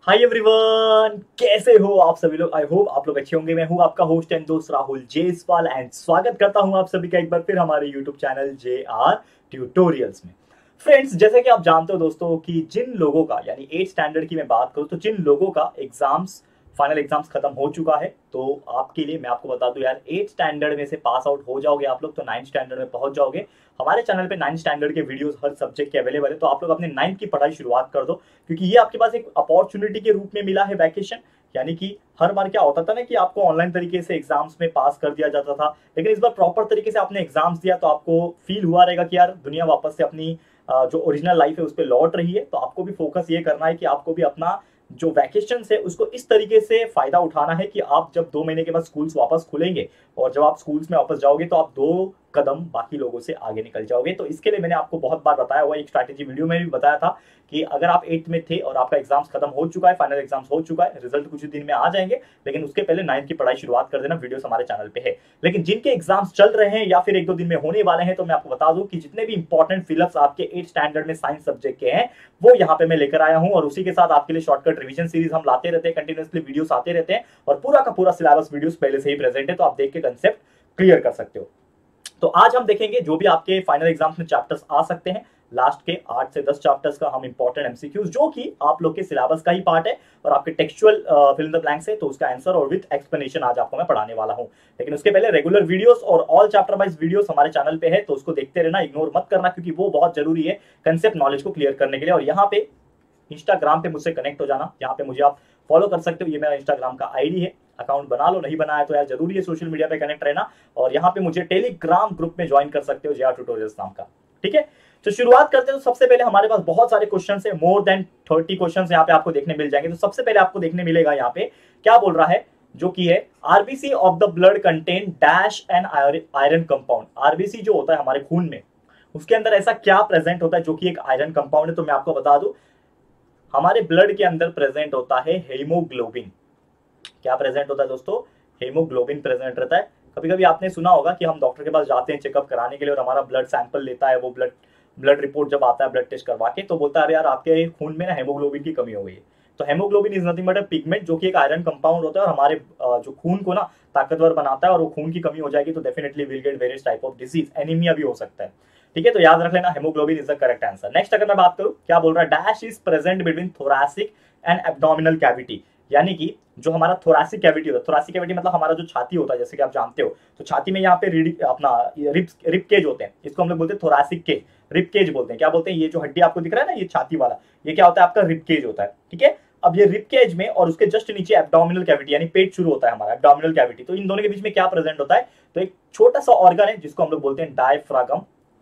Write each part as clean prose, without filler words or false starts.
Hi everyone, कैसे हो आप सभी लोग। आई होप आप लोग अच्छे होंगे। मैं हूं आपका होस्ट एंड दोस्त राहुल जेसवाल एंड स्वागत करता हूं आप सभी का एक बार फिर हमारे YouTube channel J R tutorials में। फ्रेंड्स, जैसे कि आप जानते हो दोस्तों कि जिन लोगों का यानी 8 स्टैंडर्ड की मैं बात करूं तो जिन लोगों का एग्जाम्स फाइनल एग्जाम्स खत्म हो चुका है, तो आपके लिए मैं आपको बता दूं यार, 8 स्टैंडर्ड में से पास आउट हो जाओगे आप लोग तो 9 स्टैंडर्ड में पहुंच जाओगे। हमारे चैनल पे 9 स्टैंडर्ड के वीडियोस हर सब्जेक्ट के अवेलेबल है, तो आप लोग अपने 9th की पढ़ाई शुरुआत कर दो, क्योंकि ये आपके पास एक अपॉर्चुनिटी के रूप में मिला है वैकेशन। यानी कि हर बार क्या होता था ना कि आपको ऑनलाइन तरीके से एग्जाम्स में पास कर दिया जाता था, लेकिन इस बार प्रॉपर तरीके से आपने एग्जाम्स दिया तो आपको फील हुआ रहेगा कि यार दुनिया वापस से अपनी जो ओरिजिनल लाइफ है उस पर लौट रही है। तो आपको भी फोकस ये करना है कि आपको भी अपना जो वैकेशन है उसको इस तरीके से फायदा उठाना है कि आप जब 2 महीने के बाद स्कूल्स वापस खुलेंगे और जब आप स्कूल्स में वापस जाओगे तो आप 2 कदम बाकी लोगों से आगे निकल जाओगे। तो इसके लिए मैंने आपको बहुत बार बताया हुआ, एक स्ट्रैटेजी वीडियो में भी बताया था कि अगर आप 8th में थे और आपका एग्जाम्स खत्म हो चुका है, फाइनल एग्जाम्स हो चुका है, रिजल्ट कुछ दिन में आ जाएंगे, लेकिन उसके पहले 9th की पढ़ाई शुरुआत कर देना। वीडियो हमारे चैनल पे है। लेकिन जिनके एग्जाम्स चल रहे हैं या फिर 1-2 दिन में होने वाले हैं, तो मैं आपको बता दूं कि जितने भी इंपॉर्टेंट फिलअप्स आपके 8 स्टैंडर्ड में साइंस सब्जेक्ट के हैं वो यहाँ पे मैं लेकर आया हूं, और उसी के साथ आपके लिए शॉर्टकट रिवीजन सीरीज हम लाते रहते हैं, कंटिन्यूअसली वीडियोस आते रहते हैं, और पूरा का पूरा सिलेबस वीडियोस पहले से ही प्रेजेंट है, तो आप देख के कंसेप्ट क्लियर कर सकते हो। तो आज हम देखेंगे जो भी आपके फाइनल एग्जाम्स में चैप्टर्स आ सकते हैं, लास्ट के 8 से 10 चैप्टर्स का हम इंपॉर्टेंट एमसीक्यूज, जो कि आप लोग के सिलेबस का ही पार्ट है और आपके textual fill in the blanks है, तो उसका आंसर और विद एक्सप्लेनेशन आज आपको मैं पढ़ाने वाला हूं। लेकिन उसके पहले रेगुलर वीडियोस और ऑल चैप्टर वाइज वीडियोस हमारे चैनल पे है, तो उसको देखते रहना, इग्नोर मत करना, क्योंकि वो बहुत जरूरी है कंसेप्ट नॉलेज को क्लियर करने के लिए। और यहाँ पे इंस्टाग्राम पे मुझसे कनेक्ट हो जाना, यहाँ पे मुझे आप फॉलो कर सकते हो, ये मेरा इंस्टाग्राम का आईडी है, अकाउंट बना लो, नहीं बनाया तो यार जरूरी है सोशल मीडिया पे कनेक्ट रहना। और यहाँ पे मुझे टेलीग्राम ग्रुप में ज्वाइन कर सकते हो जेआर ट्यूटोरियल्स नाम का। ठीक है, तो शुरुआत करते हैं। तो सबसे पहले हमारे पास बहुत सारे क्वेश्चन है, मोर देन 30 क्वेश्चन यहाँ पे आपको देखने मिल जाएंगे। तो सबसे पहले आपको देखने मिलेगा यहाँ पे क्या बोल रहा है, जो कि है RBC of the blood contain dash an iron compound. RBC जो होता है हमारे खून में, उसके अंदर ऐसा क्या प्रेजेंट होता है जो कि एक आयरन कंपाउंड है। तो मैं आपको बता दूं, हमारे ब्लड के अंदर प्रेजेंट होता है हेमोग्लोबिन। क्या प्रेजेंट होता है दोस्तों? हेमोग्लोबिन प्रेजेंट रहता है। कभी कभी आपने सुना होगा कि हम डॉक्टर के पास जाते हैं चेकअप कराने के लिए और हमारा ब्लड सैंपल लेता है, वो ब्लड ब्लड रिपोर्ट जब आता है ब्लड टेस्ट करवा के, तो बोलता है अरे यार आपके खून में ना हेमोग्लोबिन की कमी हो गई है। तो haemoglobin is nothing but a pigment, जो कि एक आयरन कंपाउंड होता है और हमारे जो खून को ना ताकतवर बनाता है, और वो खून की कमी हो जाएगी तो definitely will get various type of disease, anaemia भी हो सकता है। ठीक है, तो याद रख लेना, haemoglobin is the correct answer. Next अगर मैं बात करूं, क्या बोल रहा है, dash is present between thoracic and abdominal cavity. यानी कि जो हमारा थोरैसिक कैविटी होता है, थोरैसिक कैविटी मतलब हमारा जो छाती होता है, जैसे कि आप जानते हो, तो छाती में यहाँ पे अपना रिब केज होते हैं, इसको हम लोग बोलते हैं थोरैसिक केज, रिब केज बोलते हैं। क्या बोलते हैं, ये जो हड्डी आपको दिख रहा है ना, ये छाती वाला, ये क्या होता है, आपका रिब केज होता है। ठीक है, अब ये रिब केज में और उसके जस्ट नीचे एब्डोमिनल कैविटी यानी पेट शुरू होता है हमारा, एब्डोमिनल कैविटी। तो इन दोनों के बीच में क्या प्रेजेंट होता है, तो एक छोटा सा ऑर्गन है जिसको हम लोग बोलते हैं डायफ्रागम,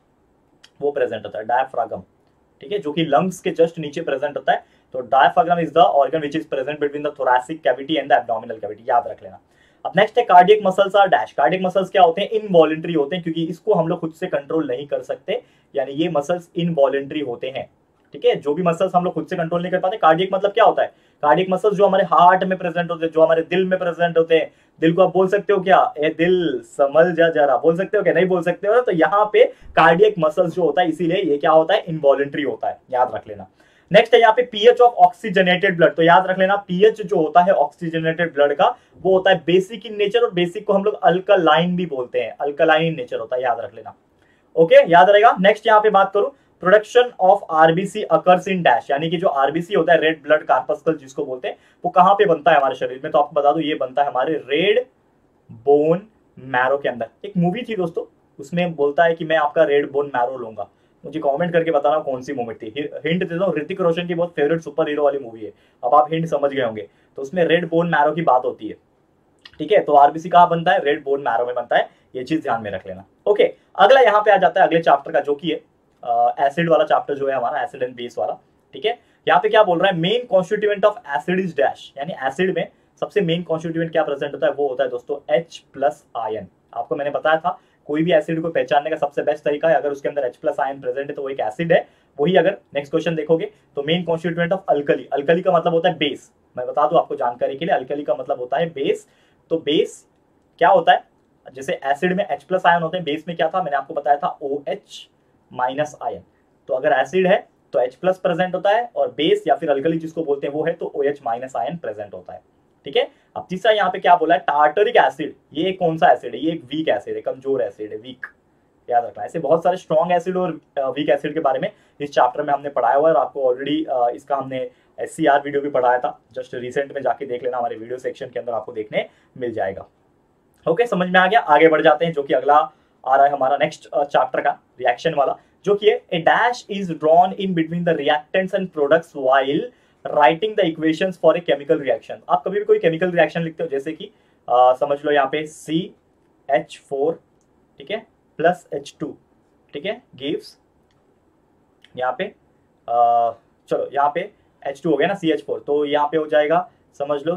वो प्रेजेंट होता है डायफ्रागम। ठीक है, जो कि लंग्स के जस्ट नीचे प्रेजेंट होता है। तो diaphragm is the organ which is present between the thoracic cavity and the abdominal cavity, याद रख लेना। अब नेक्स्ट है cardiac muscles are dash. Cardiac muscles क्या होते हैं, इनवॉलेंट्री होते हैं, क्योंकि इसको हम लोग खुद से कंट्रोल नहीं कर सकते, यानी ये मसल्स इनवॉलेंट्री होते हैं। ठीक है, जो भी मसल्स हम लोग खुद से कंट्रोल नहीं कर पाते। कार्डियक मतलब क्या होता है, कार्डियक मसल्स जो हमारे हार्ट में प्रेजेंट होते हैं, जो हमारे दिल में प्रेजेंट होते हैं। दिल को आप बोल सकते हो क्या, ए दिल समझ जा जरा, बोल सकते हो क्या, नहीं बोल सकते हो? तो यहाँ पे कार्डियक मसल्स जो होता है, इसीलिए ये क्या होता है, इनवॉलेंट्री होता है, याद रख लेना। नेक्स्ट है यहाँ पे पीएच ऑफ ऑक्सीजनेटेड ब्लड। तो याद रख लेना, पीएच जो होता है ऑक्सीजनेटेड ब्लड का, वो होता है बेसिक इन नेचर, और बेसिक को हम लोग अल्कलाइन भी बोलते हैं, अल्कलाइन इन नेचर होता है, याद रख लेना। ओके, याद रहेगा। नेक्स्ट यहाँ पे बात करूं, production of RBC occurs in dash. यानी कि जो आरबीसी होता है, रेड ब्लड कार्पस्कल जिसको बोलते हैं, वो कहां पे बनता है हमारे शरीर में? तो आपको बता दूं, ये बनता है हमारे रेड बोन मैरो के अंदर। एक मूवी थी दोस्तों, उसमें बोलता है कि मैं आपका रेड बोन मैरो लूंगा। मुझे कमेंट करके बताना कौन सी मूवी थी। हिंट दे दो, ऋतिक रोशन की बहुत फेवरेट सुपर हीरो वाली मूवी है, अब आप हिंट समझ गए होंगे। तो उसमें रेड बोन मैरो की बात होती है। ठीक है, तो आरबीसी कहां बनता है, रेड बोन मैरो में बनता है, ये चीज ध्यान में रख लेना। ओके, अगला यहाँ पे आ जाता है अगले चैप्टर का, जो कि है एसिड वाला चैप्टर जो है हमारा, एसिड एंड बेस वाला। ठीक है, यहाँ पे क्या बोल रहा है, main constituent of acid is dash. यानी एसिड में सबसे मेन कॉन्स्टिट्यूएंट क्या प्रेजेंट होता है, वो होता है दोस्तों H+ आयन। आपको मैंने बताया था, कोई भी एसिड को पहचानने का सबसे बेस्ट तरीका है, अगर उसके अंदर H+ आयन प्रेजेंट है तो वो एक एसिड है। वही अगर नेक्स्ट क्वेश्चन देखोगे तो main constituent of alkali, alkali का मतलब होता है बेस। मैं बता दूं आपको जानकारी के लिए, अल्कली का मतलब होता है बेस। तो बेस क्या होता है, जैसे एसिड में H+ आयन होते हैं, बेस में क्या था, मैंने आपको बताया था OH- आयन। तो अगर एसिड है तो H प्लस प्रेजेंट होता है, और बेस या फिर अल्कली जिसको बोलते हैं वो है तो OH माइनस आयन प्रेजेंट होता है। ठीक है, अब तीसरा यहाँ पे क्या बोला है, टार्टरिक एसिड। ये कौन सा एसिड है, ये एक वीक एसिड है, कमजोर एसिड है, वीक, याद रखना। ऐसे बहुत सारे स्ट्रॉन्ग एसिड और वीक एसिड के बारे में इस चैप्टर में हमने पढ़ाया हुआ है, और आपको ऑलरेडी इसका हमने SCR वीडियो भी पढ़ाया था, जस्ट रिसेंट में जाके देख लेना, हमारे वीडियो सेक्शन के अंदर आपको देखने मिल जाएगा। ओके, समझ में आ गया। आगे बढ़ जाते हैं, जो कि अगला आ रहा है हमारा नेक्स्ट चैप्टर का, रिएक्शन वाला, जो कि है a dash is drawn in between the reactants and products while writing the equations for a chemical reaction. आप कभी भी कोई केमिकल रिएक्शन लिखते हो, जैसे कि समझ लो यहाँ पे CH4, ठीक है, प्लस H2, ठीक है, गिव्स यहाँ पे चलो यहाँ पे H2 हो गया ना, CH4, तो यहाँ पे हो जाएगा समझ लो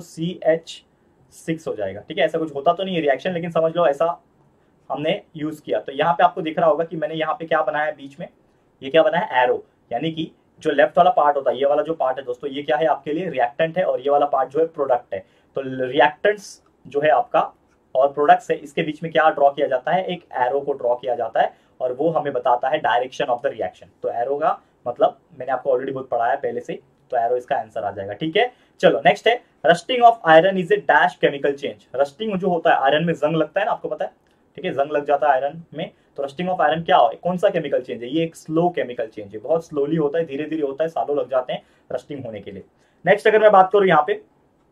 CH6 हो जाएगा। ठीक है, ऐसा कुछ होता तो नहीं है रिएक्शन, लेकिन समझ लो ऐसा हमने यूज किया। तो यहाँ पे आपको दिख रहा होगा कि मैंने यहाँ पे क्या बनाया है बीच में, ये क्या बनाया है, एरो, यानी कि जो लेफ्ट वाला पार्ट होता है, ये वाला जो पार्ट है दोस्तों, ये क्या है आपके लिए, रिएक्टेंट है, और ये वाला पार्ट जो है प्रोडक्ट है। तो रिएक्टेंट्स जो है आपका और प्रोडक्ट्स है, इसके बीच में क्या ड्रॉ किया जाता है, एक एरो को ड्रॉ किया जाता है, और वो हमें बताता है डायरेक्शन ऑफ द रिएक्शन। तो एरो का मतलब मैंने आपको ऑलरेडी बहुत पढ़ाया है पहले से, तो एरो इसका आंसर आ जाएगा। ठीक है, चलो नेक्स्ट है, rusting of iron is a dash chemical change. Rusting जो होता है, आयरन में जंग लगता है ना, आपको पता है, ठीक है, जंग लग जाता है आयरन में, तो रस्टिंग ऑफ आयरन क्या हो, कौन सा केमिकल चेंज है, ये एक स्लो केमिकल चेंज है, बहुत स्लोली होता है, धीरे धीरे होता है, सालों लग जाते हैं रस्टिंग होने के लिए। नेक्स्ट अगर मैं बात करूं यहाँ पे,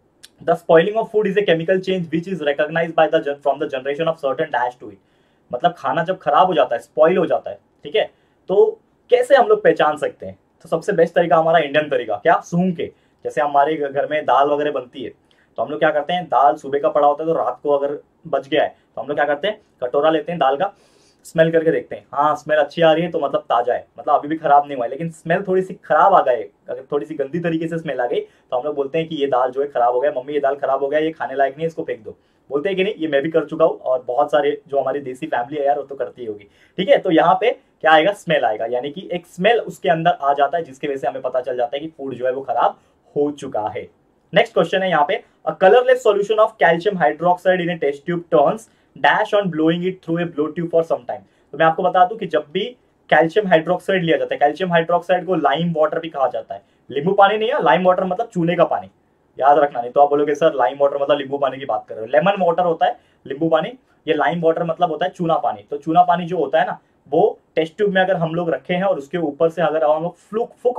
the spoiling of food is a chemical change which is recognised by the from the generation of certain dash to it. मतलब खाना जब खराब हो जाता है, स्पॉइल हो जाता है, ठीक है, तो कैसे हम लोग पहचान सकते हैं, तो सबसे बेस्ट तरीका हमारा इंडियन तरीका, क्या, सूंघ के। जैसे हमारे घर में दाल वगैरह बनती है, तो हम लोग क्या करते हैं, दाल सुबह का पड़ा होता है, तो रात को अगर बच गया है तो हम लोग क्या करते हैं, कटोरा लेते हैं दाल का, स्मेल करके देखते हैं, हाँ स्मेल अच्छी आ रही है तो मतलब ताजा है, मतलब अभी भी खराब नहीं हुआ है। लेकिन स्मेल थोड़ी सी खराब आ गए, अगर थोड़ी सी गंदी तरीके से स्मेल आ गई, तो हम लोग बोलते हैं कि ये दाल जो है खराब हो गया, मम्मी ये दाल खराब हो गया, ये खाने लायक नहीं है, इसको फेंक दो। बोलते हैं कि नहीं, ये मैं भी कर चुका हूँ, और बहुत सारे जो हमारी देसी फैमिली है यार, वो तो करती होगी। ठीक है, तो यहाँ पे क्या आएगा, स्मेल आएगा, यानी कि एक स्मेल उसके अंदर आ जाता है, जिसकी वजह से हमें पता चल जाता है कि फूड जो है वो खराब हो चुका है। नेक्स्ट क्वेश्चन है यहाँ पे, a colourless solution of calcium hydroxide in a test tube turns dash on blowing it through a blow tube for some time. तो मैं आपको बता दूं कि जब भी कैल्शियम हाइड्रोक्साइड लिया जाता है, कैल्शियम हाइड्रोक्साइड को लाइम वाटर भी कहा जाता है, नींबू पानी नहीं है, लाइम वाटर मतलब चूने का पानी, याद रखना, नहीं तो आप बोलोगे सर लाइम वाटर मतलब नींबू पानी की बात कर रहे हो। लेमन वाटर होता है नींबू पानी, ये लाइम वाटर मतलब होता है चूना पानी। तो चूना पानी जो होता है ना, वो टेस्ट ट्यूब में अगर हम लोग रखे हैं और उसके ऊपर से अगर हम लोग फूक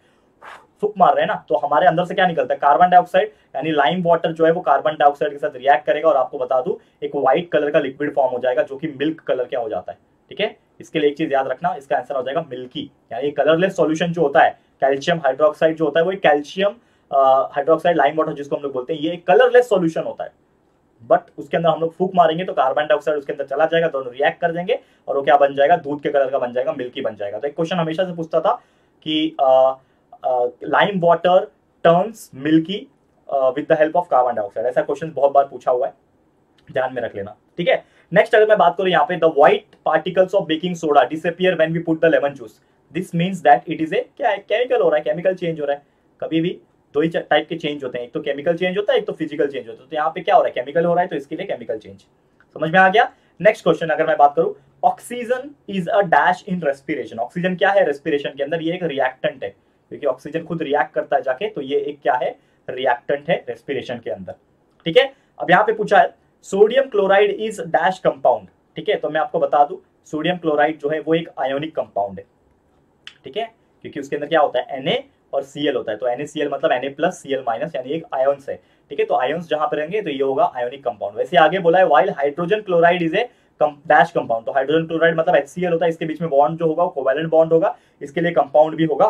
मार रहे हैं ना, तो हमारे अंदर से क्या निकलता है, कार्बन डाइऑक्साइड, यानी लाइम वाटर जो है वो कार्बन डाइऑक्साइड के साथ रिएक्ट करेगा, और आपको बता दूं एक व्हाइट कलर का लिक्विड फॉर्म हो जाएगा, जो कि मिल्क कलर क्या हो जाता है। ठीक है, इसके लिए एक चीज याद रखना, इसका आंसर हो जाएगा मिल्की, यानी कलरलेस सॉल्यूशन जो होता है, कैल्शियम हाइड्रोक्साइड जो होता है, वो कैल्शियम हाइड्रोक्साइड लाइम वाटर जिसको हम लोग बोलते हैं, ये एक कलरलेस सॉल्यूशन होता है। बट उसके अंदर हम लोग फूक मारेंगे तो कार्बन डाइऑक्साइड उसके अंदर चला जाएगा, दोनों रिएक्ट कर देंगे, और वो क्या बन जाएगा, दूध के कलर का बन जाएगा, मिल्की बन जाएगा। तो एक क्वेश्चन हमेशा से पूछता था कि lime water turns milky with the help of carbon dioxide, ऐसा क्वेश्चन बहुत बार पूछा हुआ है, ध्यान में रख लेना। ठीक है, नेक्स्ट अगर मैं बात करूं यहाँ पे, the white particles of baking soda disappear when we put the lemon juice, this means that it is a क्या है, केमिकल हो रहा है, केमिकल चेंज हो रहा है। कभी भी दो ही टाइप के चेंज होते हैं, एक तो केमिकल चेंज होता है, एक तो फिजिकल चेंज होता है। तो यहाँ पे क्या हो रहा है, केमिकल हो रहा है, तो इसके लिए केमिकल चेंज, समझ में आ गया। नेक्स्ट क्वेश्चन अगर मैं बात करूं, oxygen is a dash in respiration. Oxygen क्या है रेस्पिरेशन के अंदर, ये एक रिएक्टेंट है, क्योंकि ऑक्सीजन खुद रिएक्ट करता है जाके, तो ये एक क्या है, रिएक्टेंट है रेस्पिरेशन के अंदर। ठीक है, अब यहाँ पे पूछा है sodium chloride is dash compound. ठीक है, तो मैं आपको बता दूं सोडियम क्लोराइड जो है वो एक आयोनिक कंपाउंड है। ठीक है, क्योंकि उसके अंदर क्या होता है, Na और Cl होता है, तो NaCl मतलब Na प्लस Cl माइनस, यानी एक आयन्स है। ठीक है, तो आयन्स जहां पर रहेंगे तो ये होगा आयोनिक कंपाउंड। वैसे आगे बोला है while hydrogen chloride is a dash compound, तो हाइड्रोजन क्लोराइड मतलब HCl होता है, इसके बीच में बॉन्ड जो होगा वो कोवैलेंट बॉन्ड होगा, इसके लिए कंपाउंड भी होगा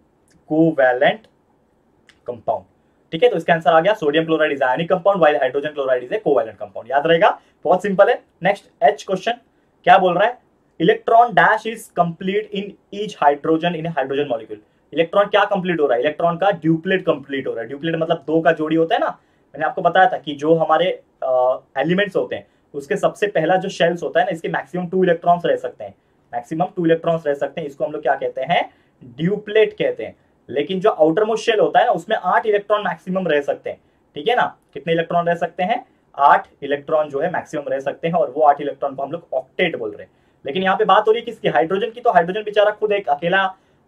कोवैलेंट कंपाउंड। ठीक है, तो इसका आंसर आ गया, sodium chloride is ionic compound while hydrogen chloride is a covalent compound, याद रहेगा, बहुत सिंपल है। नेक्स्ट H क्वेश्चन क्या बोल रहा है, electron dash is complete in each hydrogen in hydrogen molecule. Electron क्या कंप्लीट हो रहा है, इलेक्ट्रॉन का ड्यूप्लेट कंप्लीट हो रहा है। ड्यूप्लेट मतलब दो का जोड़ी होता है ना, मैंने आपको बताया था कि जो हमारे एलिमेंट्स होते हैं उसके सबसे पहला जो शेल्स होता है ना, इसके मैक्सिमम 2 इलेक्ट्रॉन्स रह सकते हैं, मैक्सिमम 2 इलेक्ट्रॉन्स रह सकते हैं, इसको हम लोग क्या कहते हैं, ड्यूप्लेट कहते हैं। लेकिन जो आउटर मोस्ट शेल होता है ना, उसमें 8 इलेक्ट्रॉन मैक्सिमम रह सकते हैं। ठीक है ना, कितने इलेक्ट्रॉन रह सकते हैं, 8 इलेक्ट्रॉन जो है मैक्सिमम रह सकते हैं, और वो 8 इलेक्ट्रॉन को हम लोग ऑक्टेट बोल रहे हैं। लेकिन यहाँ पे बात हो रही है किसकी, हाइड्रोजन की। तो हाइड्रोजन बेचारा खुद एक अकेला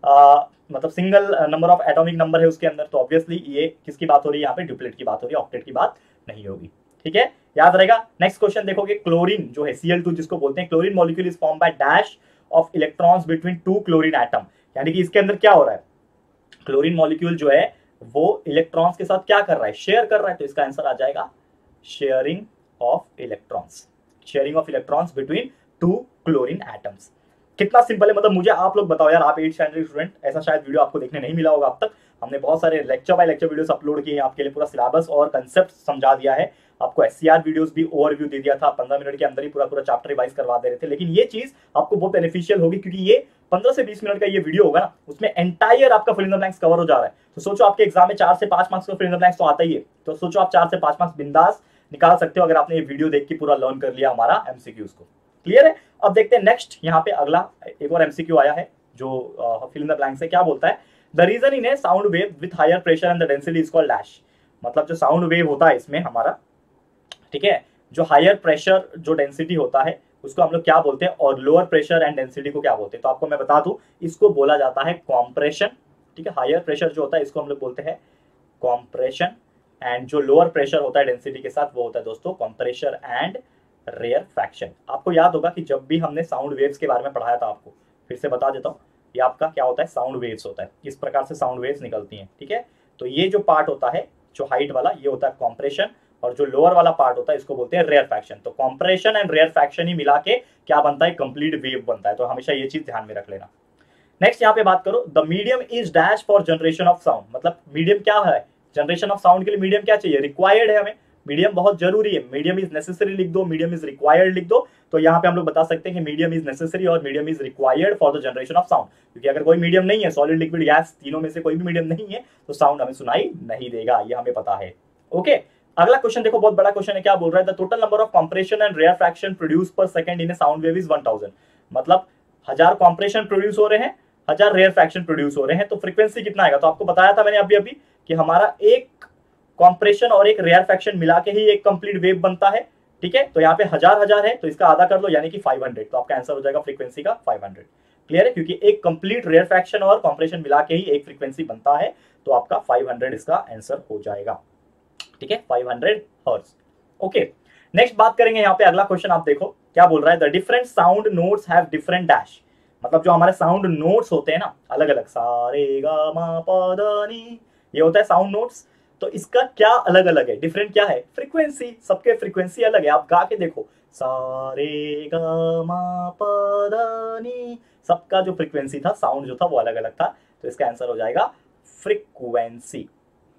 मतलब single number of atomic number है उसके अंदर, तो ऑब्वियसली ये किसकी बात हो रही है, यहाँ पे ड्यूप्लेट की बात हो रही है, ऑक्टेट की बात नहीं होगी। ठीक है, याद रहेगा। नेक्स्ट क्वेश्चन देखोगे, क्लोरीन जो है Cl2 जिसको बोलते हैं, chlorine molecule is form by dash of electrons between two chlorine atom. यानी कि इसके अंदर क्या हो रहा है, क्लोरीन मॉलिक्यूल जो है वो इलेक्ट्रॉन्स के साथ क्या कर रहा है, शेयर कर रहा है। तो इसका आंसर आ जाएगा sharing of electrons, sharing of electrons between two chlorine atoms. कितना सिंपल है, मतलब मुझे आप लोग बताओ यार, आप 8th स्टैंडर्ड स्टूडेंट, ऐसा शायद वीडियो आपको देखने नहीं मिला होगा अब तक। हमने बहुत सारे lecture by lecture videos upload किए हैं आपके लिए, पूरा सिलेबस और कंसेप्ट समझा दिया है आपको, SCR वीडियोस भी ओवरव्यू दे दिया था, 15 मिनट के अंदर ही पूरा चैप्टर रिवाइज करवा दे रहे थे। लेकिन ये चीज आपको बहुत बेनिफिशियल होगी, क्योंकि ये 15 से 20 मिनट का ये वीडियो होगा ना, उसमें एंटायर आपका fill in the blanks cover हो जा रहा है। तो सोचो आपके एग्जाम में 4 से 5 मार्क्स का फिल इन द ब्लैंक्स तो आता ही है, तो सोचो आप 4 से 5 मार्क्स बिंदास निकाल सकते हो अगर आपने ये वीडियो देख के पूरा लर्न कर लिया हमारा MCQs को। क्लियर है। अब देखते हैं नेक्स्ट, यहाँ पे अगला एक और MCQ आया है जो फिल इन द ब्लैंक्स है। क्या बोलता है, the region in a sound wave with higher pressure and the density is called dash. मतलब जो साउंड वेव होता है इसमें हमारा, ठीक है, जो हायर प्रेशर जो डेंसिटी होता है उसको हम लोग क्या बोलते हैं, और लोअर प्रेशर एंड डेंसिटी को क्या बोलते हैं। तो आपको मैं बता दूं, इसको बोला जाता है कॉम्प्रेशन। ठीक है, हायर प्रेशर जो होता है इसको हम लोग बोलते हैं कॉम्प्रेशन, एंड जो लोअर प्रेशर होता है डेंसिटी के साथ वो होता है दोस्तों कंप्रेशर एंड रेयरफैक्शन। आपको याद होगा कि जब भी हमने साउंड वेव्स के बारे में पढ़ाया था, आपको फिर से बता देता हूँ, ये आपका क्या होता है, साउंड वेव्स होता है। इस प्रकार से साउंड वेव्स निकलती हैं। ठीक है, तो ये जो पार्ट होता है जो हाइट वाला, ये होता है कॉम्प्रेशन, और जो लोअर वाला पार्ट होता है इसको बोलते हैं रेयरफैक्शन। तो कॉम्प्रेशन एंड रेयरफैक्शन ही मिला के क्या बनता है, कंप्लीट वेव बनता है। तो हमेशा ये चीज ध्यान में रख लेना। नेक्स्ट यहाँ पे बात करो, the medium is dash for generation of sound. मतलब मीडियम क्या है, जनरेशन ऑफ साउंड के लिए मीडियम क्या चाहिए, रिक्वायर्ड है हमें, मीडियम बहुत जरूरी है। मीडियम इज नेसेसरी लिख दो, मीडियम इज रिक्वायर्ड लिख दो। तो यहाँ पे हम लोग बता सकते हैं कि मीडियम इज नेसेसरी और medium is required for the generation of sound. क्योंकि अगर कोई मीडियम नहीं है, सॉलिड लिक्विड गैस तीनों में से कोई भी मीडियम नहीं है, तो साउंड हमें सुनाई नहीं देगा, ये हमें पता है। ओके, अगला क्वेश्चन देखो, बहुत बड़ा क्वेश्चन है। क्या बोल रहा है, the total number of compression and rarefaction produce per second in a sound wave is 1000। मतलब 1000 कंप्रेशन प्रोड्यूस हो रहे हैं, 1000 रेयरफैक्शन प्रोड्यूस हो रहे हैं, तो फ्रीक्वेंसी कितना आएगा। तो आपको बताया था मैंने अभी कि हमारा एक कंप्रेशन और एक रेयरफैक्शन मिला के ही एक कंप्लीट वेव बनता है। ठीक है, तो यहाँ पे 1000 है तो इसका आधा कर लो, यानी कि 500। तो आपका आंसर हो जाएगा फ्रीक्वेंसी का 500। क्लियर है, क्योंकि एक कंप्लीट रेयरफैक्शन और कंप्रेशन मिला के ही एक फ्रीक्वेंसी बनता है, तो आपका 500 इसका आंसर हो जाएगा। ठीक है, 500 हर्ट्ज। ओके, नेक्स्ट बात करेंगे यहाँ पे, अगला क्वेश्चन आप देखो क्या बोल रहा है, the different sound notes have different dash. मतलब जो हमारे साउंड नोट्स होते हैं ना, अलग अलग, सा रे गा मा पा धा नी, ये होता है साउंड नोट्स। तो इसका क्या अलग अलग है, डिफरेंट क्या है, फ्रीक्वेंसी। सबके फ्रीक्वेंसी अलग है, आप गा के देखो, सा रे गा मा पा धा नी, सबका जो फ्रीक्वेंसी था, साउंड जो था वो अलग अलग था। तो इसका आंसर हो जाएगा फ्रीक्वेंसी।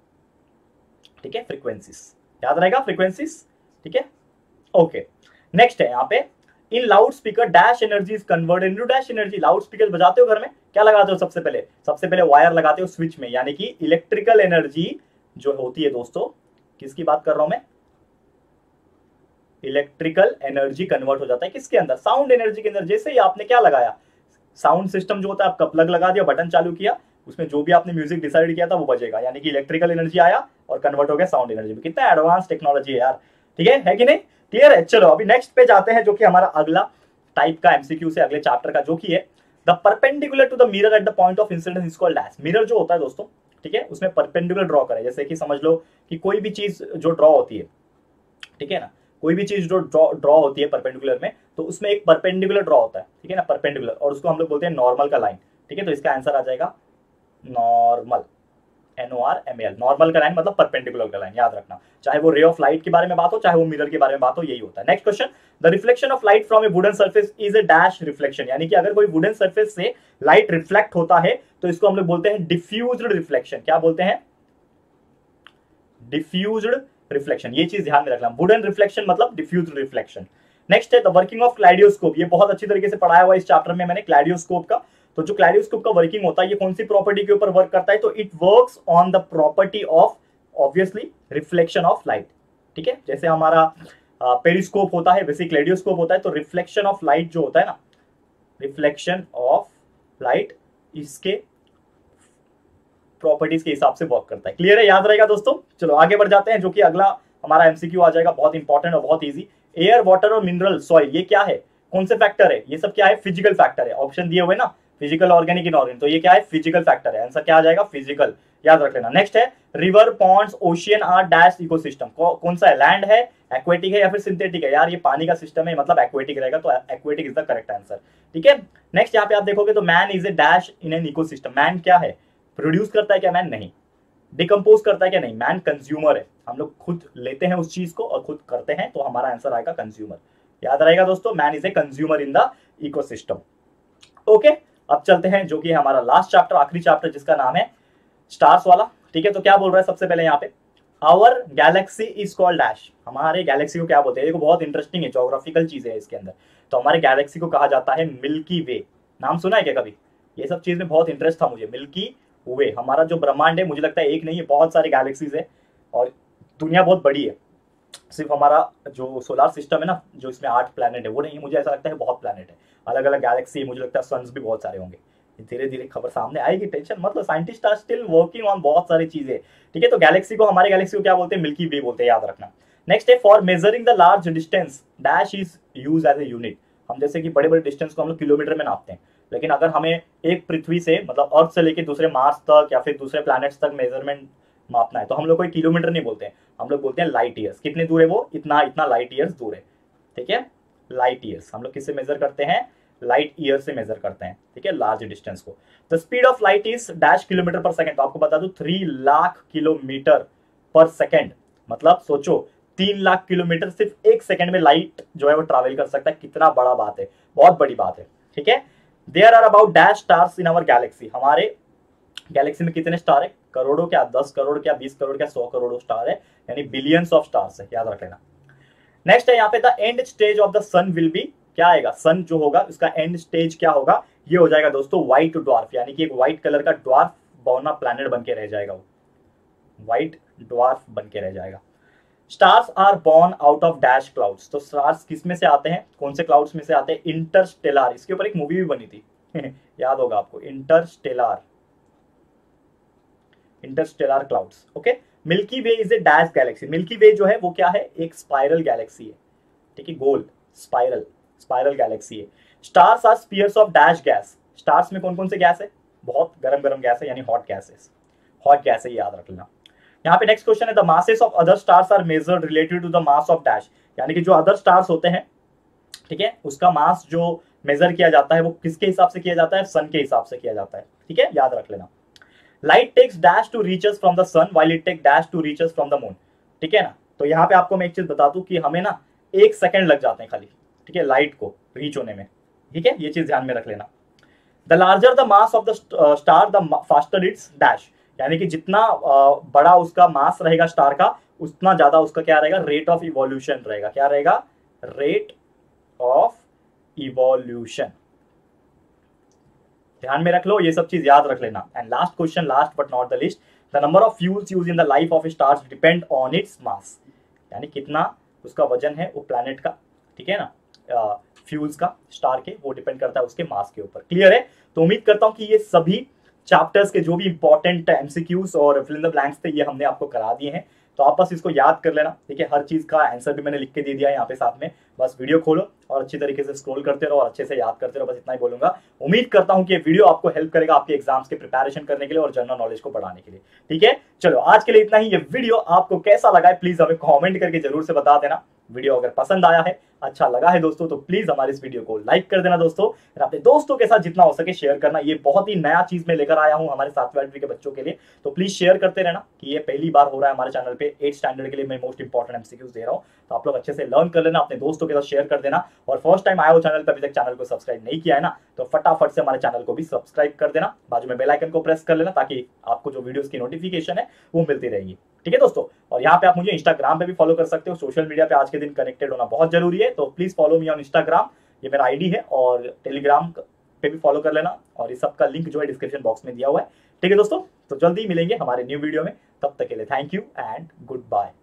ठीक है, फ्रीक्वेंसीज याद रहेगा, फ्रीक्वेंसीज। ठीक है, ओके। नेक्स्ट है यहाँ पे, in loud speaker dash energy is converted into dash energy. Loud speaker बजाते हो घर में, क्या लगाते हो सबसे पहले वायर लगाते हो स्विच में, यानी कि इलेक्ट्रिकल एनर्जी जो होती है दोस्तों, किसकी बात कर रहा हूं मैं, इलेक्ट्रिकल एनर्जी कन्वर्ट हो जाता है किसके अंदर, साउंड एनर्जी के अंदर। जैसे ही आपने क्या लगाया, साउंड सिस्टम जो होता है, आपका प्लग लगा दिया, बटन चालू किया, उसमें जो भी आपने म्यूजिक डिसाइड किया था वो बजेगा, यानी कि इलेक्ट्रिकल एनर्जी आया और कन्वर्ट हो गया साउंड एनर्जी में। कितना एडवांस टेक्नोलॉजी है यार। ठीक है कि नहीं, क्लियर है। चलो अभी नेक्स्ट पे जाते हैं, जो कि हमारा अगला टाइप का MCQ से अगले चैप्टर का, जो कि है the perpendicular to the mirror at the point of incidence is called dash. Mirror जो होता है दोस्तों, ठीक है, उसमें परपेंडिकुलर ड्रॉ करें। जैसे कि समझ लो कि कोई भी चीज जो ड्रॉ होती है, ठीक है ना, कोई भी चीज जो ड्रॉ होती है परपेंडिकुलर में, तो उसमें एक परपेंडिकुलर ड्रॉ होता है, ठीक है ना, परपेंडिकुलर, और उसको हम लोग बोलते हैं नॉर्मल का लाइन। ठीक है, तो इसका आंसर आ जाएगा नॉर्मल, NORML, नॉर्मल का लाइन मतलब परपेंडिकुलर का लाइन, याद रखना। चाहे वो रे ऑफ लाइट के बारे में बात हो, चाहे वो मिरर के बारे में बात हो, यही होता है। Next question, the reflection of light from a wooden surface is a dash reflection. यानी कि अगर कोई वुडन सरफेस से लाइट रिफ्लेक्ट होता है तो इसको हम लोग बोलते हैं डिफ्यूज्ड रिफ्लेक्शन। क्या बोलते हैं, डिफ्यूज्ड रिफ्लेक्शन। ये चीज ध्यान में रखना, वुडन रिफ्लेक्शन मतलब डिफ्यूज्ड रिफ्लेक्शन। नेक्स्ट है द वर्किंग ऑफ क्लैडियोस्कोप। ये बहुत अच्छी तरीके से पढ़ाया हुआ इस चैप्टर में मैंने क्लैडियोस्कोप का। तो जो क्लैडियोस्कोप का वर्किंग होता है, ये कौन सी प्रॉपर्टी के ऊपर वर्क करता है, तो it works on the property of obviously reflection of light. ठीक है, जैसे हमारा पेरिस्कोप होता है वैसे क्लैडियोस्कोप होता है। तो रिफ्लेक्शन ऑफ लाइट जो होता है ना, रिफ्लेक्शन ऑफ लाइट इसके प्रॉपर्टीज के हिसाब से वर्क करता है। क्लियर है, याद रहेगा दोस्तों। चलो आगे बढ़ जाते हैं, जो कि अगला हमारा MCQ आ जाएगा, बहुत इंपॉर्टेंट और बहुत इजी। एयर, वाटर और मिनरल, सॉइल, ये क्या है, कौन से फैक्टर है, ये सब क्या है, फिजिकल फैक्टर है। ऑप्शन दिए हुए ना, फिजिकल, ऑर्गेनिक, इनऑर्गेनिक, तो ये क्या है, फिजिकल फैक्टर है, आंसर क्या आ जाएगा, फिजिकल, याद रख लेना। नेक्स्ट है river, ponds, ocean are dash ecosystem, कौन सा है, लैंड है, एक्वेटिक है या फिर सिंथेटिक है, यार ये पानी का सिस्टम है मतलब एक्वेटिक रहेगा, तो aquatic is the correct answer, ठीक है। नेक्स्ट यहाँ पे आप देखोगे तो man is a dash in an ecosystem, man क्या है, प्रोड्यूस करता है क्या, मैन नहीं, डिकम्पोज करता है क्या, नहीं, मैन कंज्यूमर है, हम लोग खुद लेते हैं उस चीज को और खुद करते हैं, तो हमारा आंसर आएगा कंज्यूमर, याद रहेगा दोस्तों, man is a consumer in the ecosystem. Okay, अब चलते हैं जो कि हमारा लास्ट चैप्टर, आखिरी चैप्टर, जिसका नाम है स्टार्स वाला, ठीक है। तो क्या बोल रहा है सबसे पहले यहाँ पे, our galaxy is called dash, हमारे गैलेक्सी को क्या बोलते हैं, देखो बहुत इंटरेस्टिंग है, ज्योग्राफिकल चीजें है इसके अंदर। तो हमारे गैलेक्सी को कहा जाता है मिल्की वे, नाम सुना है क्या कभी, ये सब चीज में बहुत इंटरेस्ट था मुझे, मिल्की वे, हमारा जो ब्रह्मांड है मुझे लगता है एक नहीं है, बहुत सारे गैलेक्सीज है और दुनिया बहुत बड़ी है, सिर्फ हमारा जो सोलर सिस्टम है ना, जो इसमें 8 प्लैनेट है वो नहीं है, मुझे ऐसा लगता है बहुत प्लैनेट है, अलग अलग गैलेक्सी, मुझे लगता है सन्स भी बहुत सारे होंगे, धीरे धीरे खबर सामने आएगी, टेंशन मतलब, scientist are still working on बहुत सारी चीजें, ठीक है। तो गैलेक्सी को, हमारे गैलेक्सी को क्या बोलते हैं, मिल्की वे बोलते हैं, याद रखना। नेक्स्ट है for measuring the large distance dash is use as a unit, हम जैसे कि बड़े बड़े डिस्टेंस को हम लोग किलोमीटर में नापते हैं, लेकिन अगर हमें एक पृथ्वी से मतलब अर्थ से लेके दूसरे मार्स तक या फिर दूसरे प्लैनेट्स तक मेजरमेंट मापना है, तो हम लोग कोई किलोमीटर नहीं बोलते हैं, हम लोग बोलते हैं लाइट ईयर्स, कितने दूर है वो, इतना इतना लाइट ईयर्स दूर है, ठीक है, लाइट ईयर्स हम लोग किससे मेजर करते हैं, लाइट ईयर से मेजर करते हैं, ठीक है, लार्ज डिस्टेंस को। The speed of light is dash kilometre per second, तो आपको बता दूं 3 लाख किलोमीटर पर सेकंड, मतलब सोचो 3 लाख किलोमीटर सिर्फ एक सेकंड में लाइट जो है वो ट्रैवल कर सकता है, कितना बड़ा बात है, बहुत बड़ी बात है, ठीक है। There are about dash stars in our galaxy, हमारे गैलेक्सी में कितने स्टार है, करोड़ों क्या, 10 करोड़ क्या, 20 करोड़ क्या, 100 करोड़ स्टार है, यानी बिलियंस ऑफ स्टार्स है, याद रख लेना। नेक्स्ट है यहाँ पे the end stage of the sun will be, क्या आएगा, सन जो होगा उसका एंड स्टेज क्या होगा, ये हो जाएगा दोस्तों व्हाइट ड्वार्फ, यानी कि एक व्हाइट कलर का ड्वार्फ बौना प्लैनेट बन के रह जाएगा, वो व्हाइट ड्वार्फ बन के रह जाएगा। Stars are born out of dash clouds, तो स्टार्स किस में से आते हैं, कौन से क्लाउड्स में से आते हैं, इंटरस्टेलर, इसके ऊपर एक मूवी भी बनी थी याद होगा आपको, interstellar, interstellar clouds, okay. Milky Way is a dash galaxy, Milky Way जो है वो क्या है, एक स्पाइरल गैलेक्सी है, ठीक है, गोल स्पाइरल, स्पाइरल गैलेक्सी है। Stars are spheres of dash gas, stars में कौन कौन से गैस है, बहुत गरम गरम गैस है, यानी हॉट गैसेस, हॉट गैस है, याद रख लेना। यहाँ पे नेक्स्ट क्वेश्चन है the masses of other stars are measured related to the mass of dash, यानी कि जो अदर स्टार्स होते हैं, ठीक है, उसका मास जो मेजर किया जाता है वो किसके हिसाब से किया जाता है, सन के हिसाब से किया जाता है, ठीक है, याद रख लेना। Light takes dash to reaches from the sun while it take dash to reaches from the moon, ठीक है ना। तो यहाँ पे आपको मैं एक चीज बता दूं कि हमें ना 1 सेकंड लग जाते हैं खाली, ठीक है, लाइट को रीच होने में, ठीक है, ये चीज ध्यान में रख लेना। The larger the mass of the star the faster its dash, यानी कि जितना बड़ा उसका मास रहेगा स्टार का, उतना ज्यादा उसका क्या रहेगा, रेट ऑफ इवोल्यूशन रहेगा, क्या रहेगा, रेट ऑफ इवोल्यूशन, ध्यान में रख लो, ये सब चीज याद रख लेना। And last question, last but not the least, the number of fuels use in the life of stars depend on its mass, यानी कितना उसका वजन है वो प्लैनेट का, ठीक है ना, फ्यूल्स का स्टार के, वो डिपेंड करता है उसके मास के ऊपर, क्लियर है। तो उम्मीद करता हूं कि ये सभी चैप्टर्स के जो भी इंपॉर्टेंट एमसीक्यूज और फिल इन द ब्लैंक्स थे ये हमने आपको करा दिए हैं, तो आप बस इसको याद कर लेना, ठीक है, हर चीज का आंसर भी मैंने लिख के दे दिया है यहाँ पे साथ में, बस वीडियो खोलो और अच्छी तरीके से स्क्रॉल करते रहो और अच्छे से याद करते रहो, बस इतना ही बोलूंगा। उम्मीद करता हूं कि ये वीडियो आपको हेल्प करेगा आपके एग्जाम्स के प्रिपरेशन करने के लिए और जनरल नॉलेज को बढ़ाने के लिए, ठीक है। चलो आज के लिए इतना ही, ये वीडियो आपको कैसा लगा है प्लीज हमें कॉमेंट करके जरूर से बता देना। वीडियो अगर पसंद आया है, अच्छा लगा है दोस्तों, तो प्लीज हमारे इस वीडियो को लाइक कर देना दोस्तों, और अपने दोस्तों के साथ जितना हो सके शेयर करना। ये बहुत ही नया चीज मैं लेकर आया हूं हमारे 7वीं 8वीं के बच्चों के लिए, तो प्लीज शेयर करते रहना कि ये पहली बार हो रहा है हमारे चैनल पे, 8th स्टैंडर्ड के लिए मैं मोस्ट इंपॉर्टेंट एमसीक्यूज दे रहा हूं, तो आप लोग अच्छे से लर्न कर लेना, अपने दोस्तों के साथ शेयर कर देना। और फर्स्ट टाइम आया हो चैनल पर, अभी तक चैनल को सब्सक्राइब नहीं किया है ना, तो फटाफट से हमारे चैनल को भी सब्सक्राइब कर देना, बाजू में बेल आइकन को प्रेस कर लेना, ताकि आपको जो वीडियोस की नोटिफिकेशन है वो मिलती रहेगी, ठीक है दोस्तों। और यहाँ पे आप मुझे इंस्टाग्राम पे भी फॉलो कर सकते हो, सोशल मीडिया पे आज के दिन कनेक्टेड होना बहुत जरूरी है, तो please follow me on Instagram, ये मेरा आईडी है, और टेलीग्राम पे भी फॉलो कर लेना, और इस सब का लिंक जो है डिस्क्रिप्शन बॉक्स में दिया हुआ है, ठीक है दोस्तों। तो जल्दी मिलेंगे हमारे न्यू वीडियो में, तब तक के लिए thank you and good bye.